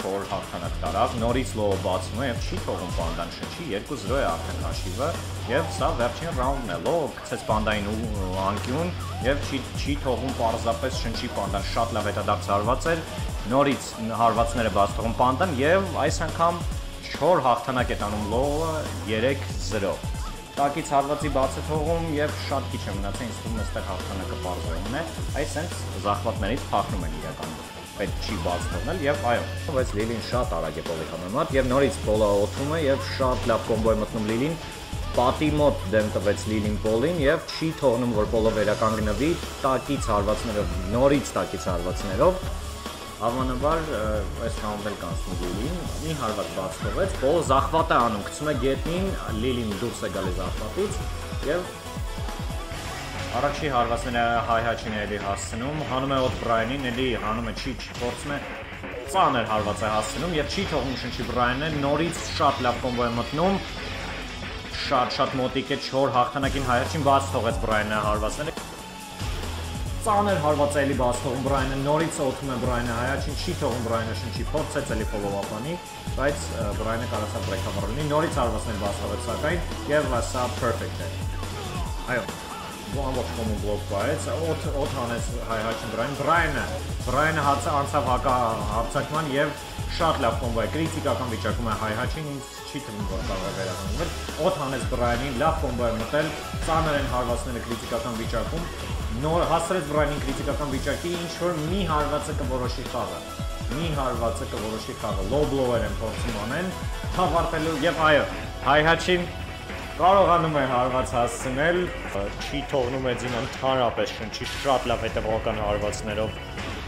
4 հաղթանակ տարավ, նորից լոը բացում է եւ չի թողում պանդան շնչի, 2-0 է արդեն հաշիվը եւ սա վերջին ռաունդն է։ Լոը գցեց պանդային անկյուն եւ չի թողում պարզապես շնչի պանդան, շատ լավ հետադարձ էր, նորից հարվածները բաց թողում պանդան եւ այս անգամ 4 հաղթանակ է տանում լոը 3-0։ Տակից հարվածի բաց է թողում եւ շատ քիչ է մնացել, ինձ թվում է այստեղ հաղթանակը պարզվում է։ Այս հենց զախվածներից փախնում են իրականում։ Պետք չի բաց թողնել եւ այո, բայց Լիլին շատ արագ է պոլի խմում եւ նորից պոլը օթում է եւ շատ լավ կոմբո է մտնում Լիլին։ Պատի մոտ դեմ տվեց Լիլին պոլին եւ չի թողնում որ պոլը վերականգնվի, տակից հարվածներով, նորից տակից հարվածներով Հավանաբար այս ռաունդը կանցնում Լիլին, մի հարված բաց թողեց, պոլը զախվատ է անում, գցում է գետնին, Լիլին դուրս է գալիս զախվատից եւ առաջի հարվածները հայ-հաչին էլի հասցնում, հանում է օդ Բրայանին, էլի հանում է չի, փորձում է ծանր հարված է հասցնում եւ չի թողնում շնչի Բրայանը, նորից շատ լավ կոմբո է մտնում, շատ մոտիկ է 4 հաղթանակին հայ-հաչին բաց թողեց Բրայանը հարվածները Ծանր հարված է էլի բաց թողում Բրայանը, նորից օթում է Բրայանը, հայաչին չի թողում Բրայանը շնչի, փորձեց էլի follow-up-անի, բայց Բրայանը կարողացավ break-up լինի, նորից հարվածներ բաց թողեց սակայն եւ սա perfect է։ Այո, ամբողջ կոմուն բլոկ պահեց, օդ հանեց հայաչին Բրայանը անցավ հարձակման եւ շատ լավ կոմբո է, կրիտիկական վիճակում է հայաչին, ինձ չի թվում որ կարող է վերահանել, օդ հանեց Բրայանին, լավ կոմբո է մտել, ծանր են հարվածները կրիտիկական վիճակում Նոր հասրեց Բրայանին կրիտիկական վիճակի, ինչ-որ մի հարվածը կորոշի խաղը, low blower են փորձում անեն, հավարտելու եւ այո, հայհաչին կարողանում է հարված հասցնել, չի թողնում Էդին ընդհանրապես շնչի շատ լավ հետևողական հարվածներով,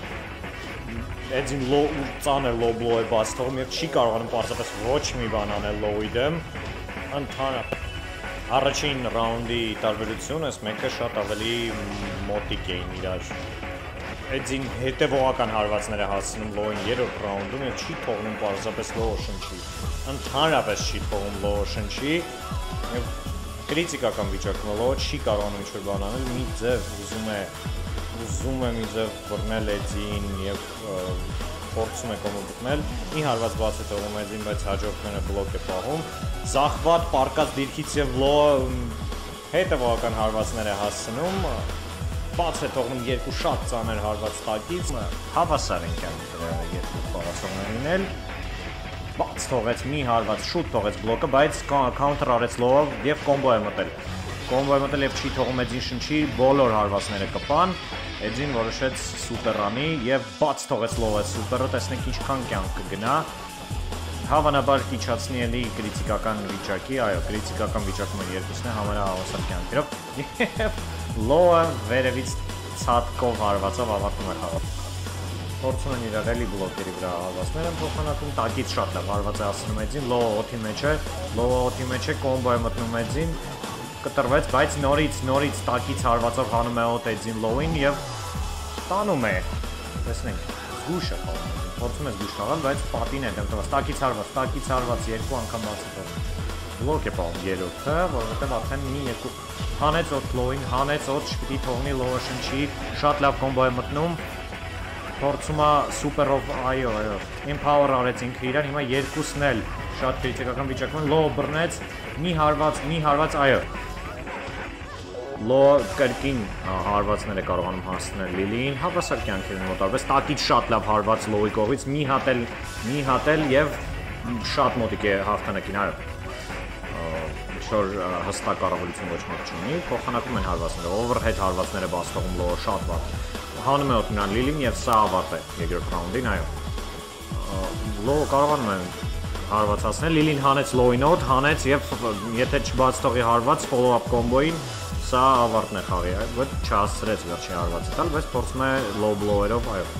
Էդին ծանր low blower բաց թողում եւ չի կարողանում պարզապես ոչ մի բան անել low-ի դեմ, ընդհանրապես Առաջին ռաունդի տարբերությունը, այս մեկը շատ ավելի մոտիկ էին իրար։ Էդին հետևողական հարվածներ է հասցնում լոյին երրորդ ռաունդում եւ չի թողնում պարզապես լոյը շնչի։ Ընդհանրապես չի թողում լոյը շնչի եւ կրիտիկական վիճակում լոյը չի կարողանում ինչ-որ բան անել, մի ձև ուզում է մի ձև բռնել Էդին եւ փորձում է կոմո գտնել, մի հարված բաց է թողում Էդին, բայց հաջորդները բլոկ է պահում, զախված պարկած դիրքից եւ լոը հետևողական հարվածներ է հասցնում, բաց է թողնում երկու շատ ծանր հարված տակից, հավասար են երկու խաղացողներին էլ, բաց թողեց մի հարված, շուտ թողեց բլոկը, բայց counter արեց լոով եւ կոմբո է մտել եւ չի թողում Էդին շնչի, բոլոր հարվածները կպան, Էդին որոշեց սուպեր անի եւ բաց թողեց լովը սուպերը, տեսնենք ինչքան կյանք կգնա։ Հավանաբար կիչացնի էլի կրիտիկական վիճակի, այո, կրիտիկական վիճակում են երկուսն է համարահավասար կյանքերով։ Եվ լոը վերևից ցածկով հարվածով ավարտում է խաղը։ Փորձում են իրար էլի բլոկերի վրա հարվածներ են փոխանակում, տակից շատ լավ հարված է հասնում Էդին, լոը օթի մեջ է, կոմբո է մտնում Էդին, կտրվեց, բայց նորից տակից հարվածով հանում է օդ Էդին լոուին եւ տանում է, տեսնենք, զգուշ է խաղում, փորձում է զգուշ խաղալ, բայց պատին է դեմ տված, տակից հարված, երկու անգամ բացի թողում, բլոկ է պահում երրորդը, որովհետեւ արդեն մի երկու հանեց օդ լոուին, հանեց օդ, շպիտի թողնի լոուը շնչի, շատ լավ կոմբո է մտնում, փորձում է սուպերով, այո, empower արեց ինքը իրան, հիմա երկուսն էլ շատ կրիտիկական վիճակում, լոուը բռնեց, մի հարված, այո Լոը կրկին հարվածներ է կարողանում հասցնել Լիլիին, հավասար կյանքերին մոտարվեց, տակից շատ լավ հարված լոյի կողից, մի հատել եւ շատ մոտիկ է հաղթանակին, այո։ Ինչ-որ հստակ կառավարություն ոչ մեկ չունի, փոխանակում են հարվածները, overhead հարվածները բաց թողում լոը շատ վատ։ Հանում է օդ նրան Լիլին եւ սա ավարտ է երկրորդ ռաունդին, այո։ Լոը կարողանում է հարված հասնել, Լիլին հանեց լոյին օդ, հանեց եւ եթե չբաց թողի հարված follow-up կոմբոին Սա ավարտն է խաղի, բայց չհասցրեց վերջի հարվածը տալ, բայց փորձում է low blower-ով, այո։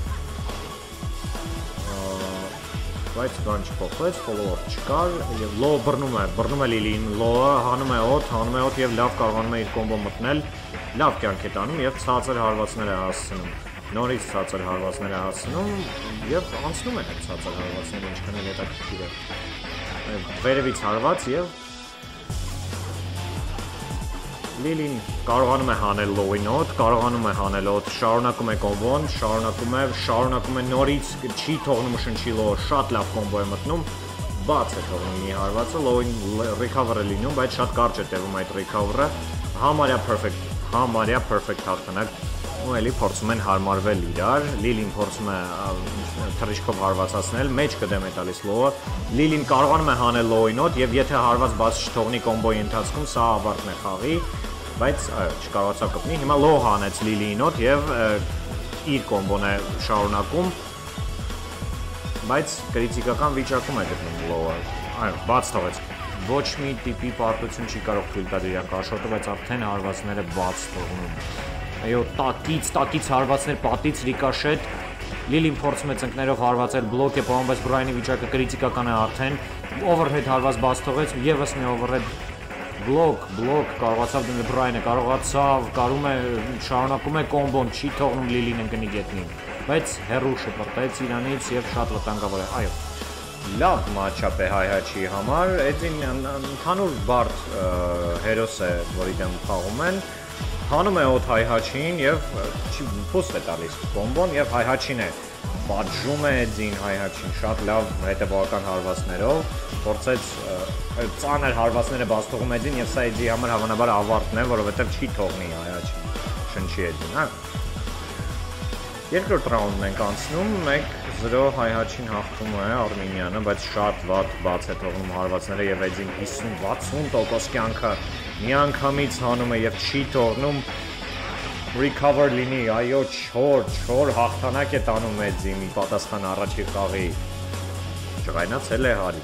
Բայց բան չփոխվեց, follow-up չկար եւ low բռնում է Լիլին, low-ը հանում է օդ եւ լավ կարողանում է իր կոմբո մտնել, լավ կյանք է տանում եւ ցածր հարվածներ է հասցնում։ Նորից ցածր հարվածներ է հասցնում եւ անցնում են այդ ցածր հարվածները, ինչքան էլ հետաքրքիր է։ Վերևից հարված եւ Լիլին կարողանում է հանել low-ի նոտ, կարողանում է հանել օդ, շարունակում է կոմբոն, շարունակում է նորից չի թողնում շնչի low, շատ լավ կոմբո է մտնում, բաց է թողնում մի հարվածը, low-ին recover է լինում, բայց շատ կարճ է տևում այդ recover-ը, համարյա perfect հաղթանակ, ու էլի փորձում են հարմարվել իրար, Լիլին փորձում է թռիչքով հարվածացնել, մեջ կդեմ է տալիս low-ը, Լիլին կարողանում է հանել low-ի նոտ եւ եթե հարված բաց չթողնի կոմբոյի ընթացքում, սա ավարտն է խաղի, բայց չկարողացավ կպնի, հիմա low հանեց Լիլիի նոտ եւ իր կոմբոն է շարունակում, բայց կրիտիկական վիճակում է գտնում low-ը, բաց թողեց, ոչ մի տիպի պարտություն չի կարող թույլ տալ իրան կաշոտը, բայց արդեն հարվածները բաց թողնում, այո, տակից հարվածներ պատից ռիկաշետ, Լիլին փորձում է ծնկներով հարվածել, բլոկ է պահում, բայց Բրայանի վիճակը կրիտիկական է արդեն, overhead հարված բաց թողեց, եւս մի overhead բլոկ կարողացավ դնել Բրայանը, շարունակում է կոմբոն, չի թողնում Լիլին ընկնի գետնին, բայց հեռու շպրտեց իրանից եւ շատ վտանգավոր է, այո, լավ մաչապ է հայհաչի համար, Էդին ընդհանուր բարդ հերոս է, որի դեմ խաղում են, հանում է օդ հայհաչին եւ փուստ է տալիս կոմբոն եւ հայհաչին է պատժում է Էդին հայհաչին շատ լավ հետեւական հարվածներով փորձեց ծանր հարվածները բաց թողում Էդին եւ սա Էդի համար հավանաբար ավարտն է որովհետեւ չի թողնի հայհաչին շնչի Էդին հա երկրորդ ռաունդն ենք անցնում 1-0 հայհաչին հաղթում է Արմենիանը բայց շատ վատ բաց է թողնում հարվածները եւ Էդին 50-60% կյանքը միանգամից հանում է եւ չի թողնում recover լինի, այո, չոր հաղթանակ է տանում Էդին պատասխան առաջի խաղի ջղայնացել է հարի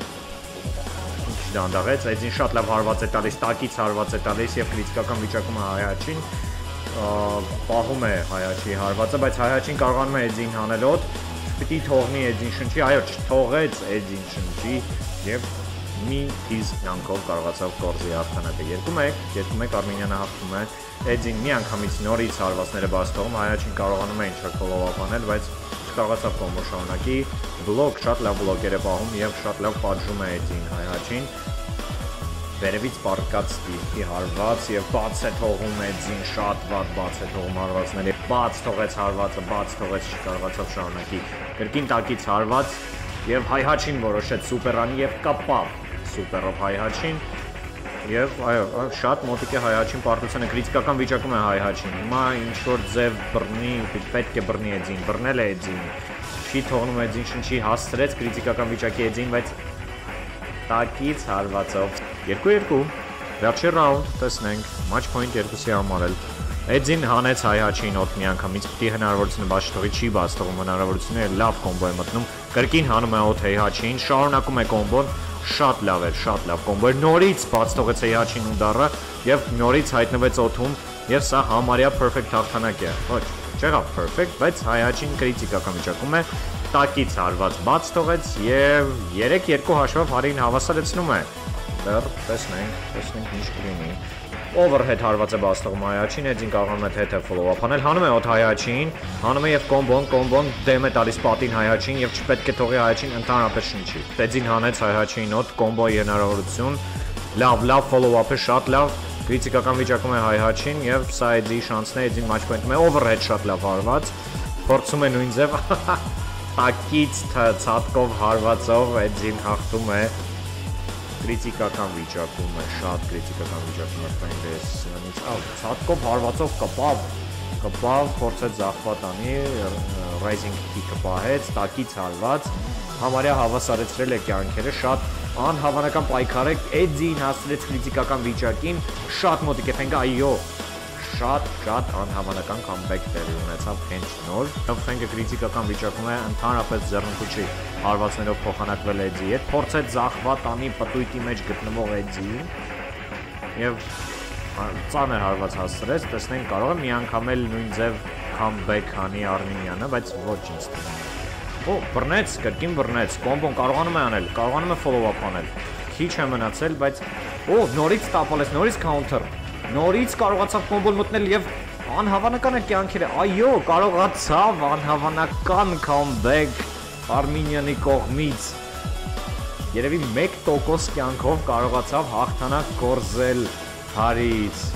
ինչ դանդաղեց, Էդին շատ լավ հարված է տալիս, տակից հարված է տալիս եւ քրիտիկական վիճակում է հայհաչին պահում է հայհաչի հարվածը, բայց հայհաչին կարողանում է Էդին հանել օդ պիտի թողնի Էդին շնչի, այո, չթողեց Էդին շնչի եւ մի թիզ կյանքով կարողացավ կորզի հաղթանակը 2-1 Արմենիանը հաղթում է Էդին մի անգամից նորից հարվածները բաց թողում հայհաչին կարողանում է ինչ-որ follow-up անել բայց չկարողացավ կոմբո շարունակի բլոկ շատ լավ բլոկեր է պահում եւ շատ լավ պատժում է Էդին հայհաչին վերևից պարկած դիրքի հարված եւ բաց է թողում Էդին շատ վատ բաց է թողում հարվածները բաց թողեց հարվածը բաց թողեց չկարողացավ շարունակի կրկին տակից հարված եւ հայհաչին որոշեց սուպերանի եւ կապավ սուպերով հայհաչին եւ այո շատ մոտիկ է հայհաչին պարտությունը քրիտիկական վիճակում է հայհաչին հիմա ինչ որ ձև բռնի պետք է բռնի Էդին բռնել է Էդին չի թողնում Էդին շնչի հասցրեց քրիտիկական վիճակի Էդին բայց տակից հարվածով 2-2 վերջի ռաունդ տեսնենք match point 2-ի համար էլ Էդին հանեց հայհաչին օդ միանգամից պիտի հնարավորությունը բաց թողի չի բաց թողում հնարավորությունը լավ կոմբո է մտնում կրկին հանում է օդ հայհաչին շարունակում է կոմբոն շատ լավ կոմբո էր նորից բաց թողեց հայհաչին ուդարը եւ նորից հայտնվեց օդում եւ սա համարյա perfect հաղթանակ է ոչ չեղավ perfect բայց հայհաչին քրիտիկական վիճակում է տակից հարված բաց թողեց եւ 3-2 հաշվով հարին հավասարեցնում է դեռ տեսնենք ինչ կլինի overhead հարված է բաց թողում հայհաչին Էդին կարողանում է թե follow-up անել հանում է օդ հայհաչին հանում է եւ կոմբոն դեմ է տալիս պատին հայհաչին եւ չպետք է թողի հայհաչին ընդհանրապես շնչի Էդին հանեց հայհաչին օդ կոմբոյի հնարավորություն լավ follow-up է շատ լավ քրիտիկական վիճակում է հայհաչին եւ սա Էդի շանսն է Էդին match point-ում է overhead շատ լավ հարված փորձում է նույն ձև տակից ցածկով հարվածով Էդին հաղթում է քրիտիկական վիճակում է, շատ քրիտիկական վիճակում է ֆայնդես սրանից, ցածկով հարվածով կպավ, փորձեց զախված անի, rising kick-ը պահեց, տակից հարված, համարյա հավասարեցրել է կյանքերը, շատ անհավանական պայքար է, Էդին հասցրեց քրիտիկական վիճակին, շատ մոտիկ է Ֆենգը, այո, շատ անհավանական comeback տեղի ունեցավ հենց նոր, Ֆենգը քրիտիկական վիճակում է, ընդհանրապես ձեռնտու չի հարվածներով փոխանակվել Էդի հետ, փորձեց զախված անի պտույտի մեջ գտնվող Էդին եւ ծանր հարված հասցրեց, տեսնենք կարող է մի անգամ էլ նույն ձև comeback անի Արմենիանը, բայց ոչինչ Օ, բռնեց, կրկին բռնեց, կոմբոն կարողանում է անել, կարողանում է follow-up անել, քիչ է մնացել, բայց օ, նորից տապալեց, նորից counter, նորից կարողացավ կոմբոն մտնել եւ անհավանական է կյանքերը, այո, կարողացավ անհավանական comeback Արմենիանի կողմից երևի 1% կյանքով կարողացավ հաղթանակ կորզել հարից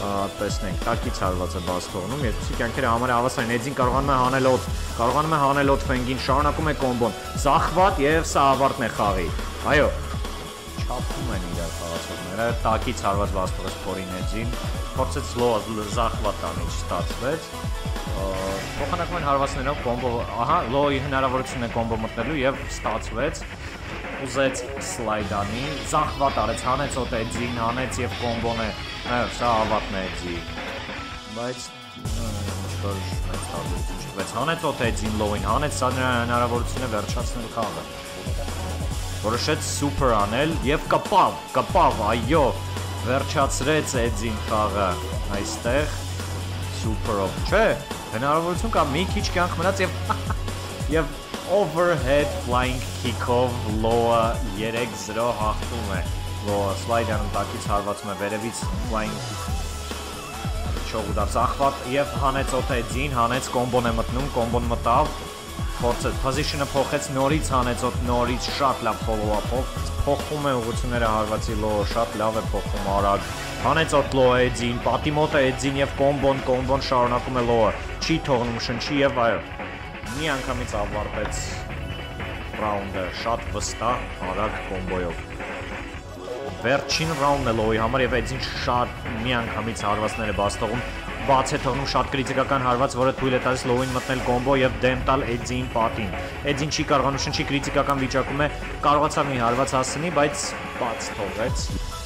տեսնենք, տակից հարված է բաց թողնում, երկուսի կյանքերը համարյա հավասար են, Էդզին կարողանում է հանել օդ, կարողանում է հանել օդ Ֆենգին, շարունակում է կոմբոն, զախված եւ սա ավարտն է խաղի։ Այո, չափում են իրար խաղացողները, տակից հարված բաց թողեց Փորին Էդզին, փորձեց զախված անել, չստացվեց։ Փոխանակում են հարվածներով կոմբո, ահա, լոյի հնարավորությունն է կոմբո մտնելու եւ ստացվեց։ Ուզեց սլայդ անի, զախված արեց, հանեց օդ Էդզին, հանեց եւ կոմբոն է, սա ավարտն է Էդզի, բայց որ մեծ տարբերություն չկվեց, հանեց օդ Էդզին լոյին, հանեց սա նրա հնարավորությունը վերջացնել խաղը, որոշեց սուպեր անել եւ կպավ, այո, վերջացրեց Էդզին խաղը այստեղ, սուպերով, չէ, հնարավորություն կա մի քիչ կյանք մնաց եւ overhead flying kick-ով լոը 3-0 հաղթում է, լոը սլայդանում տակից հարվածում է վերևից flying չողուդավ զախված եւ հանեց օդ Էդզին, հանեց կոմբոն է մտնում, կոմբոն մտավ, փորձեց, position-ը փոխեց, նորից հանեց օդ, նորից շատ լավ follow-up-ով, փոխում է ուղղությունները հարվածի լոը, շատ լավ է փոխում արագ, հանեց օդ լոը Էդզին, պատի մոտ է Էդզին եւ կոմբոն շարունակում է լոը, չի թողնում շնչի եւ այո, մի անգամից ավարտեց ռաունդը, շատ վստահ, արագ կոմբոյով։ Վերջին ռաունդն է լոյի համար եւ Էդզին շատ մի անգամից հարվածներ է բաց թողում, բաց է թողնում շատ կրիտիկական հարված, որը թույլ է տալիս լոյին մտնել կոմբո եւ դեմ տալ Էդզին պատին։ Էդզին չի կարողանում շնչի կրիտիկական վիճակում է, կարողացավ մի հարված հասցնի, բայց բաց թողեց։